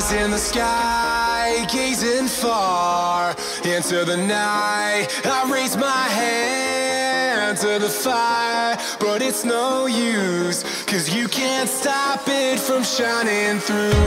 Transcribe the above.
in the sky, gazing far into the night. I raise my hand to the fire, but it's no use, 'cause you can't stop it from shining through.